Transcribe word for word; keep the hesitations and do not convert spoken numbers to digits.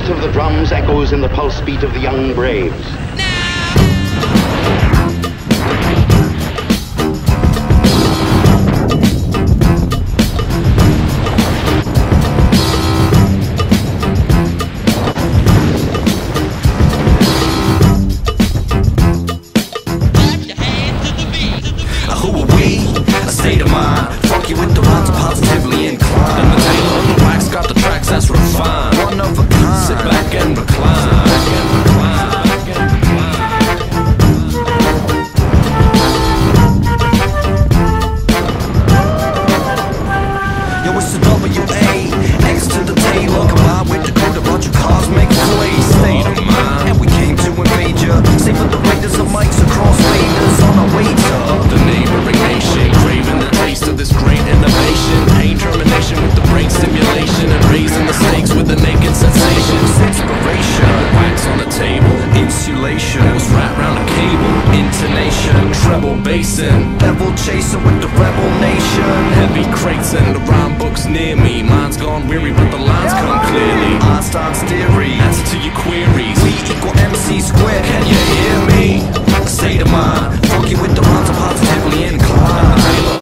cadence of the drums echoes in the pulse beat of the young braves. State of mind, funky with the rhymes, positively inclined. And the tail of the wax got the tracks that's refined. One of a kind. Sit back and recline. Sit back and recline. Back and recline. Yo, it's the W A X to the Taylor, combined with the code of bunch of cosmic plays. State of mind, and we came to invade ya. Save with the raiders of mics across faders on our way to the neighboring nation. Craving the taste of this great innovation. Pain termination with the brain stimulation. And raising the stakes with the naked sensations. Inspiration, wax on the table. Insulation, was wrapped round a cable. Intonation, treble basin. Devil chasing with the rebel nation. Heavy crates and the rhyme books near me. Mine's gone weary but